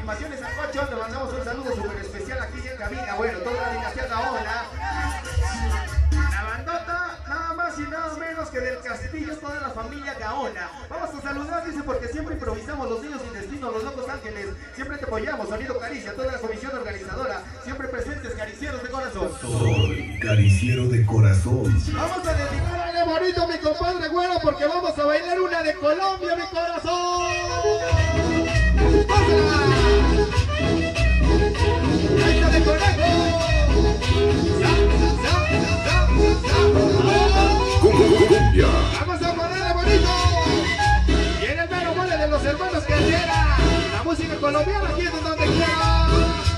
Filmaciones Sancocho, te mandamos un saludo súper especial aquí en cabina. Bueno, toda la dinastía Gaona. La bandota, nada más y nada menos que del Castillo, toda la familia Gaona. Vamos a saludar, dice, porque siempre improvisamos, los niños sin destino, los locos ángeles. Siempre te apoyamos, Sonido Caricia, toda la comisión organizadora. Siempre presentes, caricieros de corazón. Soy cariciero de corazón. Vamos a dedicar a algo bonito, mi compadre güero, porque vamos a bailar una de Colombia, mi corazón. ¡Pásala! ¡Gaita de conejo! Colombia. Vamos a ponerle bonito. Viene el mero mole de los hermanos Carrera. La música colombiana aquí es donde quiera.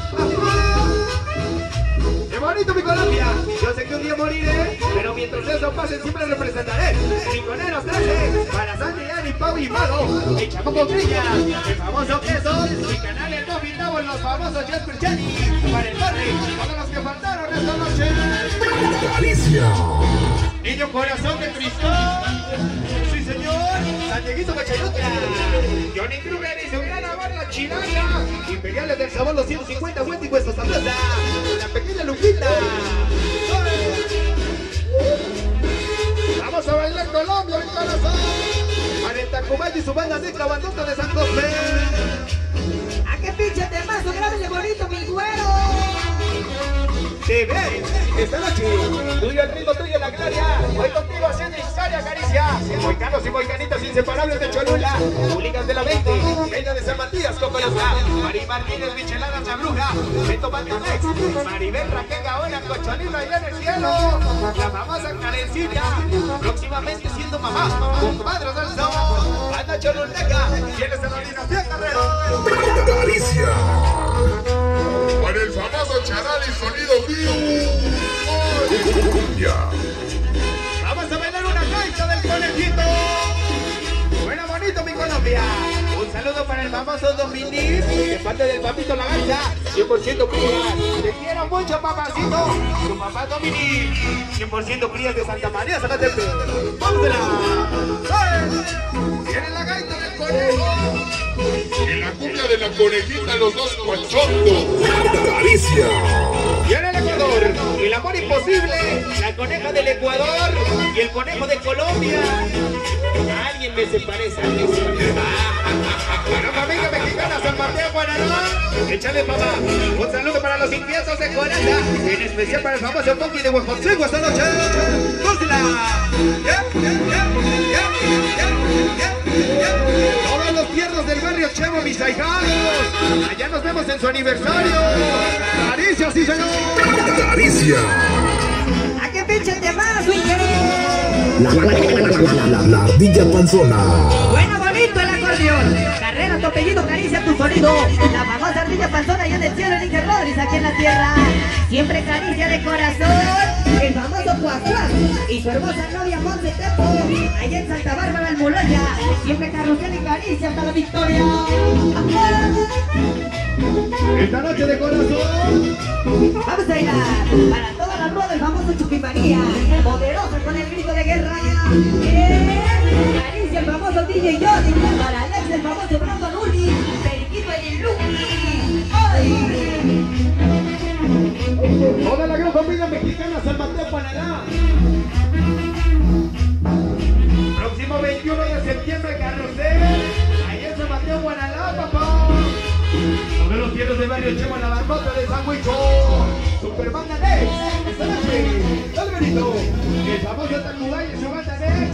¡Qué bonito, mi Colombia! Yo sé que un día moriré, pero mientras eso pase siempre representaré. Rinconeros 13, para Sandy, Ani, Pau y Malo, el Chapoco Grilla, el famoso Queso, mi canal El Muffin Double, los famosos Jesper Jenny, para el Barry, todos los que faltaron esta noche. Galicia. Niño Corazón de Cristal. Sí, señor. San Dieguito Machayutra. Johnny Kruger y su gran barra chilanga. Imperiales del Sabor 250, Wendy Huesos Sabrosa. La pequeña Lupita. Vamos a bailar Colombia, mi corazón. Para el Tacubay y su banda negra bandota de San José. ¿A qué pinche temazo? Grábele bonito, mi güero. Te ves esta noche, tuyo el ritmo, tuyo la gloria. Voy contigo haciendo historia, Caricia. Moicanos y moicanitas inseparables de Cholula. Hooligans de la 20, Reina de San Matías, Cocoyosa. Mari Martínez, Micheladas, la bruja. Beto Bandanex, Maribel Raquel Gaona, Cocholino allá en el cielo. La famosa Karencita, próximamente siendo mamá. Compadres del sol, Banda Choluteca. Tienes en la dinastía Carrero. Galicia. Para el famoso Charal y Sonido Vivo. Colombia. Vamos a bailar una gaita del conejito. Bueno, bonito, mi Colombia. Un saludo para el famoso Dominic, de parte del papito La Gaita, 100% crías. Te quiero mucho, papacito. Tu papá Dominic, 100% crías de Santa María, Zacatepe. ¡Vámonos! Viene la gaita del conejo. En la cumbia de la conejita, los dos cuachondos. Galicia. Viene el Ecuador, el amor imposible, la coneja del Ecuador y el conejo de Colombia. Alguien me se parece a eso. Bueno, familia mexicana, San Mateo, Guananá. Échale, papá. Un saludo para los inquietos de Coraza, en especial para el famoso Ponky de Huejotzingo esta noche. ¡Gózala! Todos los tiernos del barrio Chevo, mis ahijados. Allá nos vemos en su aniversario. Caricia, sí, señor. Galicia. ¿A qué pinche temazo, La ardilla panzona. Bueno, bonito el acordeón. Carrera, tu apellido, Caricia, tu sonido. La famosa ardilla panzona allá en el cielo, Enrique Rodríguez aquí en la tierra. Siempre Caricia de corazón. El famoso Cuacuac y su hermosa novia Monse Tepo. Allá en Santa Bárbara, el Muloya. Siempre Carrusel y Caricia hasta la victoria. Esta noche de corazón. Vamos a bailar para toda la rueda del famoso Chuquimaría. Poderosa con el grito de guerra. Caricia, el famoso DJ Johnny. Para Alex, el famoso Brandon Uli. Periquito y el Lucky. ¡Ay! Toda la gran familia mexicana, San Mateo, Panamá. Próximo 21 de septiembre, Carrusel. Ahí en San Mateo, Guananá, papá. Uno de los tiernos de barrio Chemo en la bandota de San Huicho. Superbanda Nex. Esta noche, dale Benito. El famoso Tacubay y su banda Nex.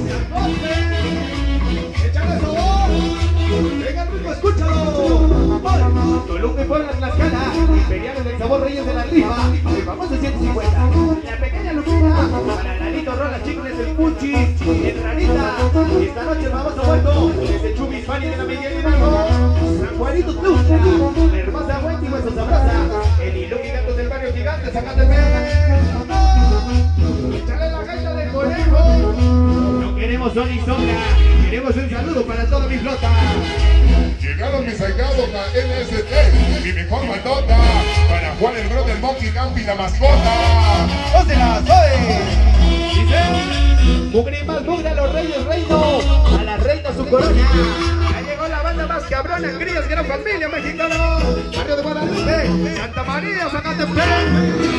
Échale sabor. Venga el ritmo, escúchalo. Toluca y Puebla, Tlaxcala. Imperiales del Sabor, Reyes de la Rifa. El famoso 150. La pequeña Lupita. Para Lalito, Rola, Chicles, el Puchi. El Ranita. Y esta noche el famoso muerto. Desde Chubis, Fanny de la Miguel Hidalgo. San Juanito Tlusca. La hermosa Wendy, Huesos Sabrosa. El Hilo Gigantes del barrio Gigante, Zacatepec. Échale la gaita del conejo. No queremos sol ni sombra. Queremos un saludo para toda mi flota. Llegaron mis ahijados a NST, mi mejor bandota. Para Juan el Bro del Monkey Camp y la mascota. ¡Ósela, soy! Dice, mugre más mugre a los reyes reino. A la reina su corona. Ya llegó la banda más Cabrona, Crías, gran familia mexicana. Barrio de Guadalupe, Santa María, Zacatepec.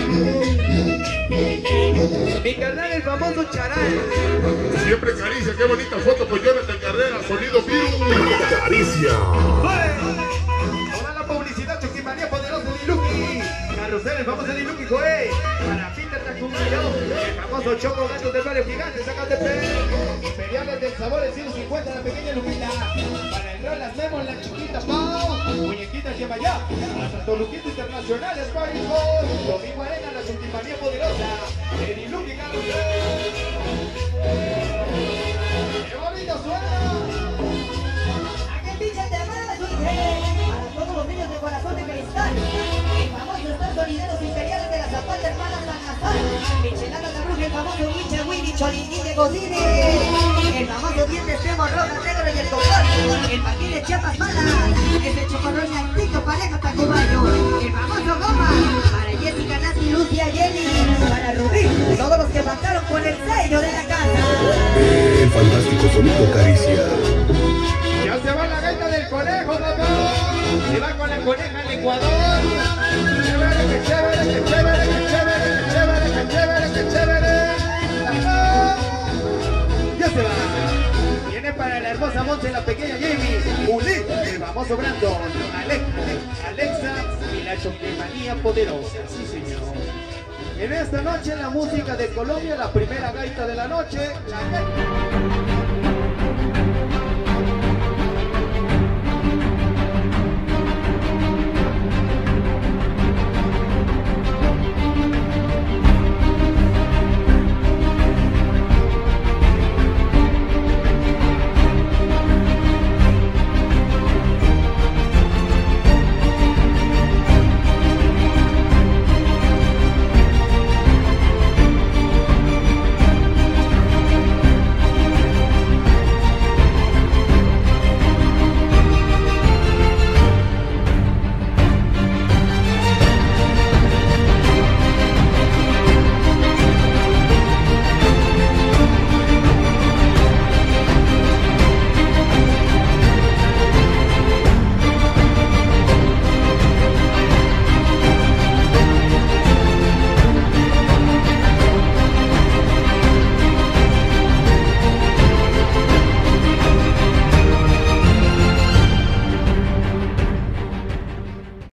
Mi carnal, el famoso Charal. Siempre Caricia, qué bonita foto con Jonathan Carrera, sonido Piru. Caricia. Toda la publicidad, Chuquimanía poderosa de Diluki. Carrusel, el famoso Diluki, Joey. Para Peter Tacumayo, el famoso Choco Gatos del Barrio Gigante, Zacatepec. Imperiales del sabor, el 150, la pequeña Lupita. Para el rol, las Memos, la chiquita Pau. Muñequitas Yemayá. Hasta Toluquito Internacional, Sparico. Domingo Arena, la Chuquimanía poderosa. El Diluki, Carrusel. ¡Qué bonito suena! Aquel pinche te manda su para todos los niños de corazón de cristal. El famoso Star Sonideros Imperiales de la Zapata Hermana San Nazar. Michelada de Bruja, el famoso Wicha Winnie Cholindín de Godine. El famoso Diente Extremo Roja Negro y el Doctor. El Paquín de Chiapas Malas. Es el Chocorrón y Actico Pareja Tacubayo. El famoso Goma. Para Jessica, Nancy, Lucia, Jenny. Para Rubí. Todos los que marcaron con el sello de la casa. El fantástico sonido Caricia. Ya se va la gaita del conejo, papá. Se va con la coneja al Ecuador. Chévere, que chévere, que chévere, que chévere, que chévere, que chévere, que chévere. Ya se va. Viene para la hermosa Monse, la pequeña Jamie. Uli, el famoso Brandon. Alexa y la Choquimanía poderosa. Sí, señor. En esta noche la música de Colombia, la primera gaita de la noche. La gaita.